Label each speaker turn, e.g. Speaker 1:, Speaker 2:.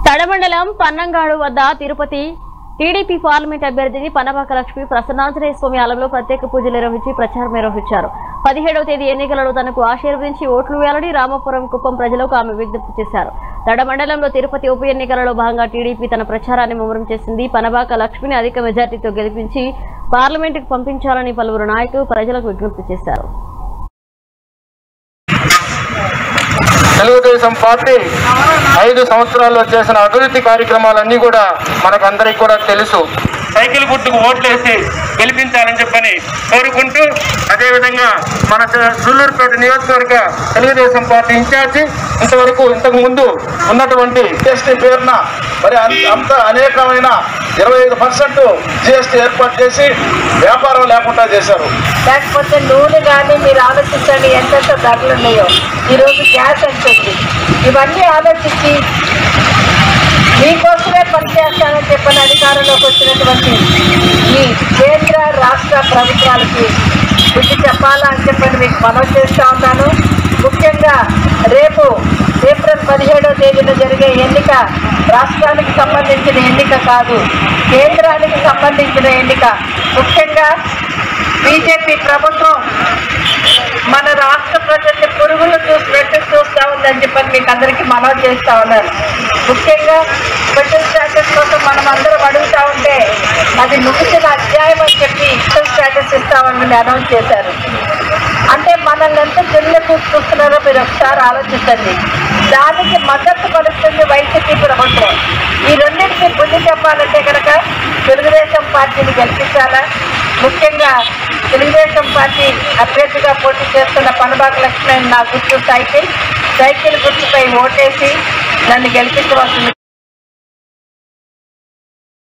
Speaker 1: తడమండలం పన్నంగాడు వద్ద Tirupati TDP parliament అభ్యర్థిని పనబాక లక్ష్మి ప్రసన్నాంజనేయ స్వామి ఆలయంలో ప్రత్యేక పూజలు నిర్వహించి ప్రచారం నిర్వహించారు. 17వ తేదీ ఎన్నికలలో తనకు ఆశీర్వదించి ఓట్లు వేయాలని రామపురం కుప్పం ప్రజలకు ఆమె విజ్ఞప్తి చేశారు. తడమండలంలో తిరుపతి ఉప ఎన్నికలలో భాగంగా టీడీపీ తన ప్రచారాన్ని ముమ్మరం చేసింది. పనబాక లక్ష్మిని అధిక మెజార్టీతో గెలిపించి పార్లమెంటుకు పంపించాలని పలువురు నాయకులు ప్రజలకు విజ్ఞప్తి చేశారు.
Speaker 2: తెలుగుదేశం పార్టీ 5 సంవత్సరాల్లో చేసిన అభివృద్ధి కార్యక్రమాలన్నీ కూడా మనకందరికీ కూడా తెలుసు. సైకిల్ గుర్తుకు ఓట్లేసి గెలిపించాలని చెప్పని కోరుకుంటూ, అదేవిధంగా మన సూళ్లూరుపేట నియోజకవర్గ తెలుగుదేశం పార్టీ ఇన్ఛార్జి ఇంతకు ముందు ఉన్నటువంటి
Speaker 3: జిఎస్టీ పేరున మరి అంత అనేకమైన 25% జిఎస్టీ ఏర్పాటు చేసి వ్యాపారం లేకుండా చేశారు.
Speaker 4: లేకపోతే నూనె కానీ మీరు ఆలోచించండి ఎంతెంత ధరలు ఉన్నాయో. ఈరోజు గ్యాస్ అంటుంది. ఇవన్నీ ఆలోచించి మీకోసమే పనిచేస్తానని చెప్పని అధికారంలోకి వచ్చినటువంటి ఈ కేంద్ర రాష్ట్ర ప్రభుత్వాలకి బుద్ధి చెప్పాలా అని చెప్పని మీకు మనవి చేస్తూ ఉన్నాను. ముఖ్యంగా రేపు ఏప్రిల్ 17వ తేదీన జరిగే ఎన్నిక రాష్ట్రానికి సంబంధించిన ఎన్నిక కాదు, కేంద్రానికి సంబంధించిన ఎన్నిక. ముఖ్యంగా బీజేపీ ప్రభుత్వం మన రాష్ట్ర ప్రజల్ని పురుగులు చూస్తూ ఉందని చెప్పని మీకు అందరికీ మనవి చేస్తూ ఉన్నారు. ముఖ్యంగా స్పెషల్ స్టాటస్ కోసం మనం అందరం అడుగుతూ ఉంటే అది ముగిసిన అధ్యాయం అని చెప్పి స్పెషల్ స్టాటస్ ఇస్తామని అనౌన్స్ చేశారు. అంటే మనల్ని ఎంత చెల్లెకు చూస్తున్నారో మీరు ఒకసారి ఆలోచించండి. దానికి మద్దతు పలుస్తుంది వైసీపీ ప్రభుత్వం. ఈ రెండింటికి బుద్ధి చెప్పాలంటే కనుక తెలుగుదేశం పార్టీని గెలిపించాలా. ముఖ్యంగా తెలుగుదేశం పార్టీ అభ్యర్థిగా పోటీ చేస్తున్న పనబాక లక్ష్మి నా గుర్తు సైకిల్ గుర్తుపై ఓటేసి నన్ను గెలిపించవలసింది